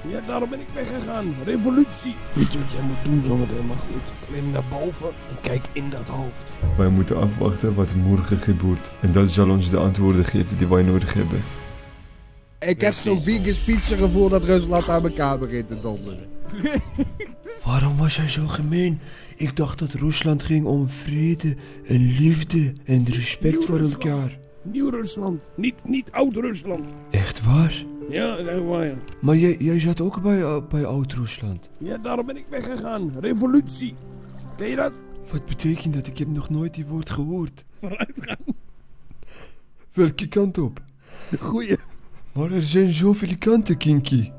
Ja, daarom ben ik weggegaan. Revolutie. Weet je wat jij moet doen zometeen? Maar goed, klim naar boven en kijk in dat hoofd. Wij moeten afwachten wat morgen gebeurt. En dat zal ons de antwoorden geven die wij nodig hebben. Ik heb zo'n vegan pizza gevoel dat Rusland aan mijn kamer in te donderen. Waarom was hij zo gemeen? Ik dacht dat Rusland ging om vrede en liefde en respect voor elkaar. Nieuw-Rusland. Niet Oud-Rusland. Echt waar? Ja, dat is echt waar, ja. Maar jij zat ook bij Oud-Rusland. Ja, daarom ben ik weggegaan. Revolutie. Ken je dat? Wat betekent dat? Ik heb nog nooit die woord gehoord. Vooruitgaan. Welke kant op? Goeie. Maar er zijn zoveel kanten, Kinky.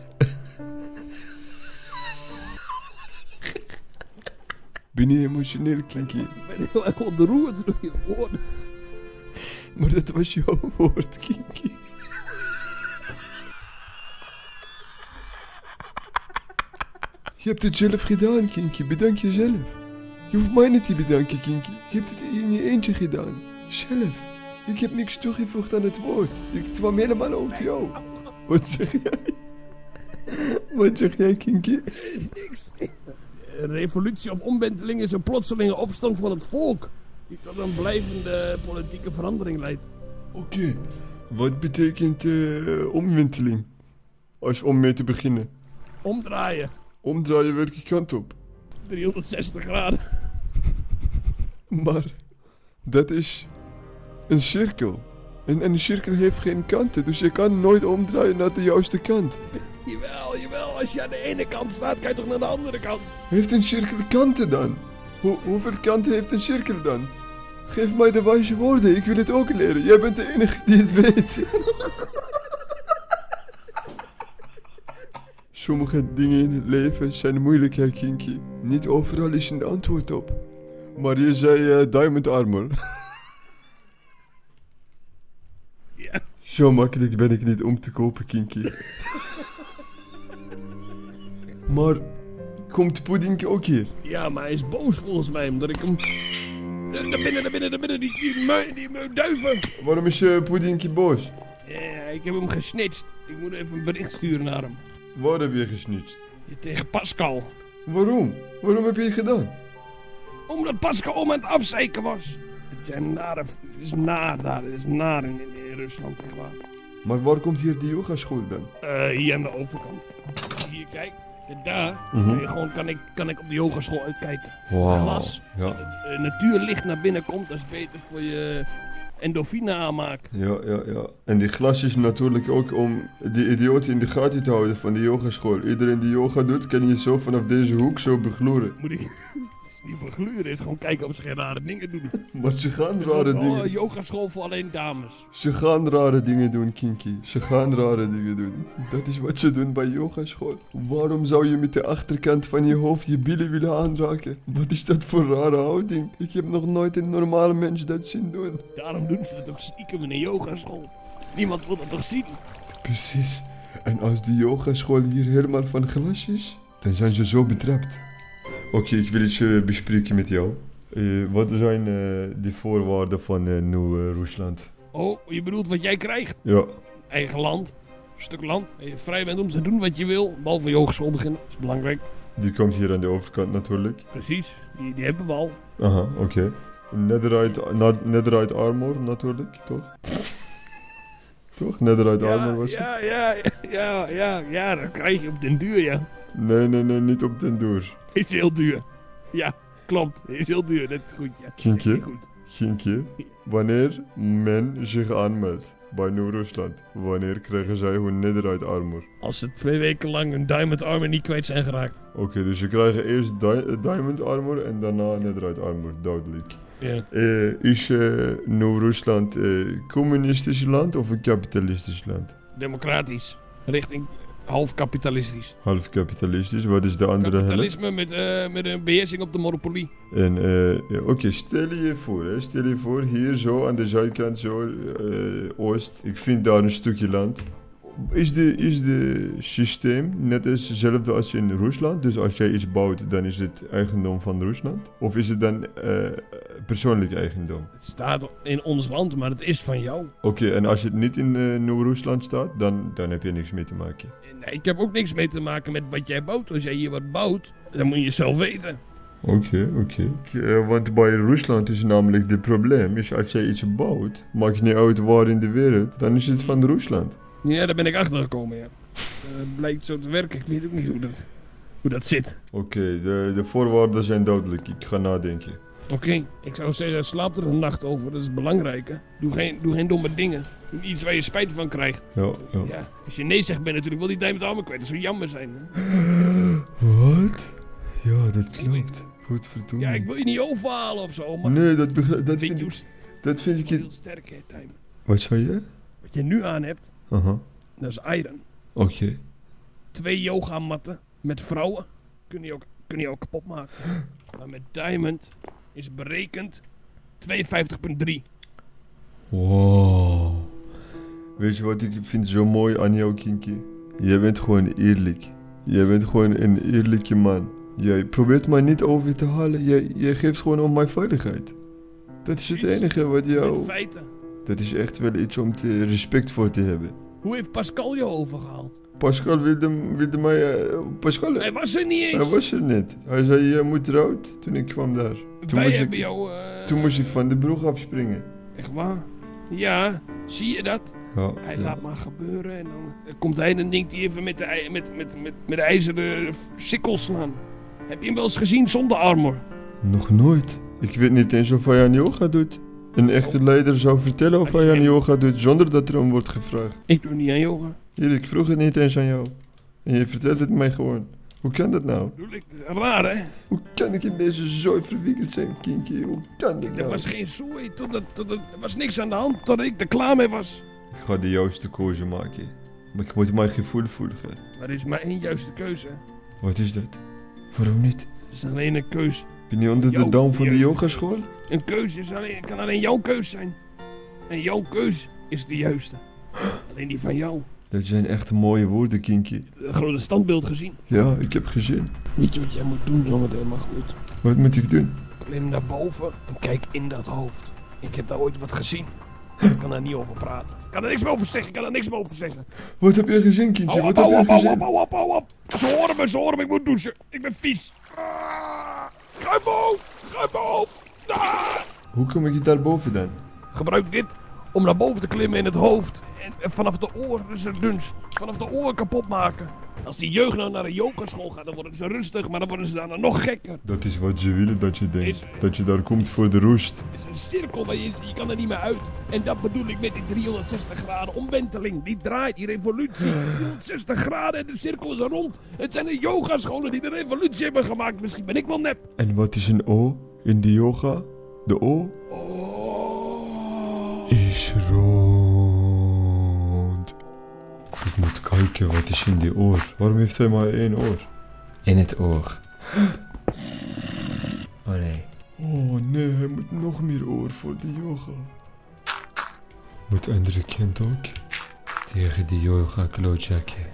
Ben je emotioneel, Kinky? Ik ben heel erg ontroerd door je woorden. Maar dat was jouw woord, Kinky. Je hebt het zelf gedaan, Kinky. Bedank jezelf. Je hoeft mij niet te bedanken, Kinky. Je hebt het in je eentje gedaan. Zelf. Ik heb niks toegevoegd aan het woord. Het kwam helemaal uit jou. Wat zeg jij? Wat zeg jij, Kinky? Er is niks. Revolutie of omwenteling is een plotselinge opstand van het volk. Die tot een blijvende politieke verandering leidt. Oké. Wat betekent omwenteling? Om mee te beginnen. Omdraaien. Omdraaien welke kant op? 360 graden. Maar dat is een cirkel. En een cirkel heeft geen kanten, dus je kan nooit omdraaien naar de juiste kant. Jawel. Als je aan de ene kant staat, kan je toch naar de andere kant. Heeft een cirkel kanten dan? Hoeveel kanten heeft een cirkel dan? Geef mij de wijze woorden, ik wil het ook leren. Jij bent de enige die het weet. Sommige dingen in het leven zijn moeilijk, hè, Kinky. Niet overal is een antwoord op. Maar je zei diamond armor. Ja. Zo makkelijk ben ik niet om te kopen, Kinky. Maar komt Pudding ook hier? Ja, maar hij is boos volgens mij, omdat ik hem... Daar binnen, die duiven. Waarom is Pudding boos? Ja, ik heb hem gesnitcht. Ik moet even een bericht sturen naar hem. Waar heb je gesnitcht? Tegen Pascal. Waarom? Waarom heb je het gedaan? Omdat Pascal om aan het afzeiken was. Het is naar daar. Het is naar in Rusland. Echt waar. Maar waar komt hier die yogaschool dan? Hier aan de overkant. Hier, kijk. En daar kan ik op de yogaschool uitkijken. Wow. Glas. Ja. Dat het natuurlicht naar binnen komt. Dat is beter voor je endorfine aanmaak. Ja. En die glas is natuurlijk ook om die idioten in de gaten te houden van de yogaschool. Iedereen die yoga doet, kan je zo vanaf deze hoek zo begloeren. Moet ik... Die vergluren is gewoon kijken of ze geen rare dingen doen. Maar ze gaan rare dingen. Yogaschool voor alleen dames. Ze gaan rare dingen doen, Kinky. Ze gaan rare dingen doen. Dat is wat ze doen bij yogaschool. Waarom zou je met de achterkant van je hoofd je billen willen aanraken? Wat is dat voor rare houding? Ik heb nog nooit een normale mens dat zien doen. Daarom doen ze het ook stiekem in een yogaschool. Niemand wil dat toch zien? Precies. En als die yogaschool hier helemaal van glas is, dan zijn ze zo betrapt. Oké, ik wil iets bespreken met jou. Wat zijn de voorwaarden van Nieuw-Rusland? Oh, je bedoelt wat jij krijgt? Ja. Eigen land. Een stuk land. En je vrij bent om te doen wat je wil. Behalve yogeschool beginnen. Dat is belangrijk. Die komt hier aan de overkant natuurlijk. Precies. Die hebben we al. Aha, oké. Netherite armor natuurlijk, toch? Toch? Netherite armor was het? Ja, dat krijg je op den duur, ja. Nee, niet op den duur. Is heel duur. Ja, klopt. Is heel duur, dat is goed, ja. Ginkje, wanneer men zich aanmeldt bij Nieuw-Rusland, wanneer krijgen zij hun Netherite armor? Als ze 2 weken lang hun diamond armor niet kwijt zijn geraakt. Oké, dus ze krijgen eerst diamond armor en daarna Netherite armor, duidelijk. Ja. Is Nieuw-Rusland een communistisch land of een kapitalistisch land? Democratisch. Richting half kapitalistisch. Half kapitalistisch, wat is de andere helft? Kapitalisme met een beheersing op de monopolie. En oké, stel je voor hier zo aan de zijkant zo, oost. Ik vind daar een stukje land. is de systeem net als hetzelfde als in Rusland? Dus als jij iets bouwt, dan is het eigendom van Rusland? Of is het dan persoonlijk eigendom? Het staat in ons land, maar het is van jou. Oké, en als het niet in Nieuw-Rusland staat, dan heb je niks mee te maken. Nee, ik heb ook niks mee te maken met wat jij bouwt. Als jij hier wat bouwt, dan moet je zelf weten. Oké. Want bij Rusland is namelijk het probleem, is als jij iets bouwt, maakt niet uit waar in de wereld, dan is het van Rusland. Ja, daar ben ik achter gekomen, ja. Het blijkt zo te werken, ik weet ook niet hoe dat zit. Oké, de voorwaarden zijn duidelijk, ik ga nadenken. Oké, ik zou zeggen, slaap er een nacht over, dat is belangrijk, hè. Doe geen domme dingen. Doe iets waar je spijt van krijgt. Ja. Ja, als je nee zegt, ben je natuurlijk wel die diamond armor kwijt. Dat zou jammer zijn, hè. Wat? Ja, dat klopt. Godverdomme. Ja, ik wil je niet overhalen of zo, maar... Nee, dat vind ik... Heel sterk, hè, Diamond. Wat zei je? Wat je nu aan hebt, Aha. dat is iron. Oké. 2 yogamatten met vrouwen kun je ook kapot maken. Maar met diamond is berekend 52,3. Wow. Weet je wat ik vind zo mooi aan jou, Kinky? Jij bent gewoon eerlijk. Jij bent gewoon een eerlijke man. Jij probeert mij niet over te halen. Jij geeft gewoon om mijn veiligheid. Dat is het enige wat jou... Met feiten. Dat is echt wel iets om te respect voor te hebben. Hoe heeft Pascal jou overgehaald? Pascal wilde mij... Pascal... Hij was er niet eens. Hij was er niet. Hij zei, je moet eruit toen ik kwam daar. Toen moest ik van de brug afspringen. Echt waar? Ja, zie je dat? Ja, Hij laat maar gebeuren en dan komt hij en dan denkt hij even met de ijzeren sikkel slaan. Heb je hem wel eens gezien zonder armor? Nog nooit. Ik weet niet eens of hij aan yoga doet. Een echte leider zou vertellen of hij aan yoga doet zonder dat er om wordt gevraagd. Ik doe niet aan yoga. Hier, ik vroeg het niet eens aan jou. En je vertelt het mij gewoon. Hoe kan dat nou? Bedoel ik, raar hè? Hoe kan ik in deze zooi verwikkeld zijn, Kinky? Hoe kan dat Er nou? was geen zooi, er was niks aan de hand totdat ik er klaar mee was. Ik ga de juiste keuze maken. Maar ik moet mijn gevoel volgen. Maar er is maar één juiste keuze. Wat is dat? Waarom niet? Het is alleen een keuze. Ben je onder de dam van de yogaschool? Een keuze kan alleen jouw keuze zijn. En jouw keuze is de juiste. Alleen die van jou. Dat zijn echt mooie woorden, Kinky. Het grote standbeeld gezien. Ja, ik heb gezien. Weet je wat jij moet doen zometeen, maar goed. Wat moet ik doen? Klim naar boven en kijk in dat hoofd. Ik heb daar ooit wat gezien. Ik kan daar niet over praten. Ik kan er niks meer over zeggen. Wat heb jij gezien, Kinky? Wat heb jij gezien? Hou op. Ze horen me, ik moet douchen. Ik ben vies. Kruip me op. Hoe kom ik daarboven dan? Gebruik dit om naar boven te klimmen in het hoofd. En vanaf de oren is het dunst. Vanaf de oren kapot maken. Als die jeugd nou naar een yogaschool gaat, dan worden ze rustig, maar dan worden ze daarna nog gekker. Dat is wat ze willen dat je denkt. Dat je daar komt voor de rust. Het is een cirkel, maar je kan er niet meer uit. En dat bedoel ik met die 360 graden omwenteling. Die draait, die revolutie. 360 graden en de cirkel is rond. Het zijn de yogascholen die de revolutie hebben gemaakt. Misschien ben ik wel nep. En wat is een O in de yoga? De O? Is rond. Ik moet kijken, wat is in die oor? Waarom heeft hij maar 1 oor? In het oor. Oh nee. Oh nee, hij moet nog meer oor voor de yoga. Moet andere kind ook? Tegen die yoga klootjakken.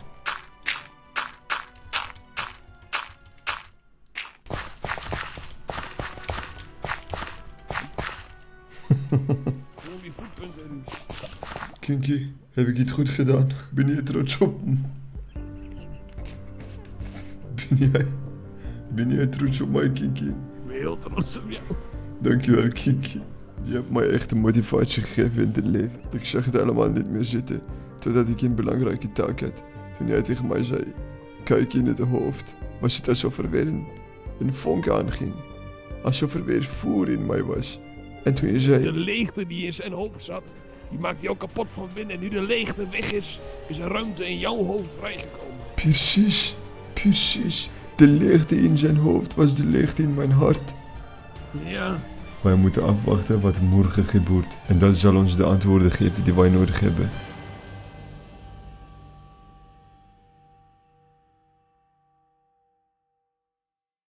Kinky, heb ik het goed gedaan? Ben je trots op me? Ben jij trots op mij, Kinky? Ik ben heel trots op jou. Dankjewel, Kinky. Je hebt mij echt een motivatie gegeven in het leven. Ik zag het helemaal niet meer zitten, totdat ik een belangrijke taak had. Toen jij tegen mij zei, kijk in het hoofd, was het alsof er weer een vonk aanging. Alsof er weer vuur in mij was. En toen je zei... De leegte die in zijn hoofd zat, die maakt hij ook kapot van binnen. En nu de leegte weg is er ruimte in jouw hoofd vrijgekomen. Precies. De leegte in zijn hoofd was de leegte in mijn hart. Ja. Wij moeten afwachten wat morgen gebeurt. En dat zal ons de antwoorden geven die wij nodig hebben.